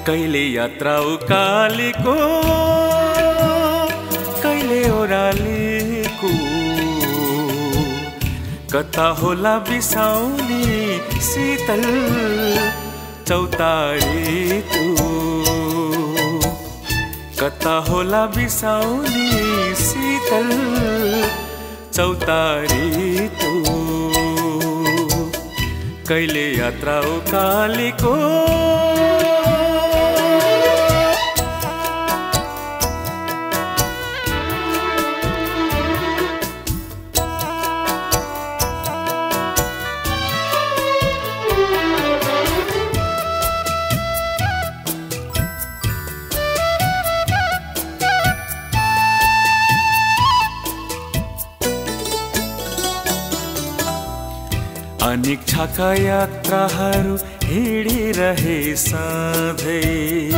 कहिले यात्रा उकालेको कहिले ओह्रालेको कता होला बिसाउने शीतल चौतारी तू कता होला बिसाउने शीतल चौतारी तू कहिले यात्रा उकालेको अनेक छाका यात्राहरू हिँडिरहे सधैँ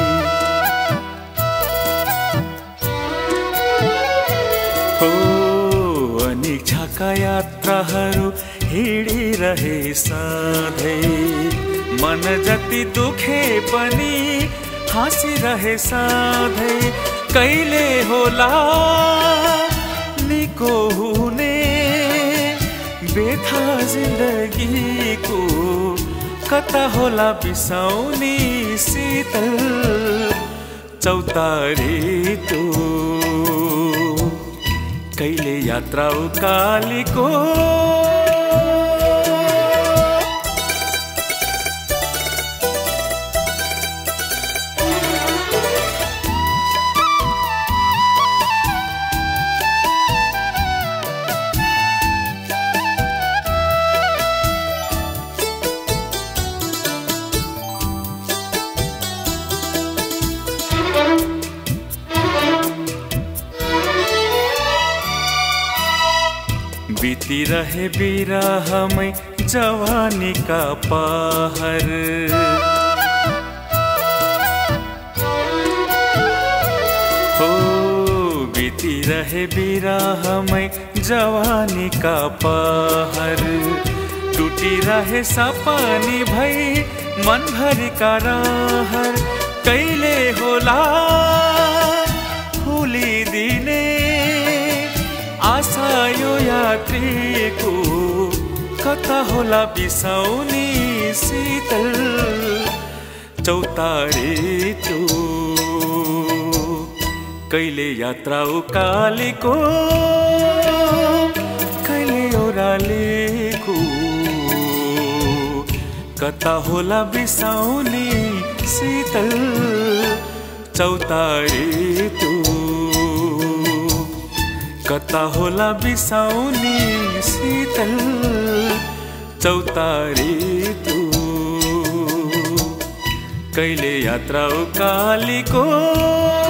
हो अनेक छाका यात्राहरू हिँडिरहे सधैँ मन जति दुखे पनि हाँसिरहे सधैँ कहिले होला निको हुने बेथा जिन्दगीको कता होला बिसाउने शीतल चौतारी तू कहिले यात्रा उकालेको बीती रहे बिरहमै जवानी का पहर हो बीती रहे बिरहमै जवानी का पहर टूटी रहे सपनी भई मन भरि का रहर कहिले होला भुलिदिने आशा यो यात्रीको कता होला बिसाउने शीतल चौतारी तू कहिले यात्रा उकालेको कहिले ओह्रालेको कता होला बिसाउने शीतल चौतारी तू कता होला बिसाउने शीतल चौतारी तू कहिले यात्रा उकालेको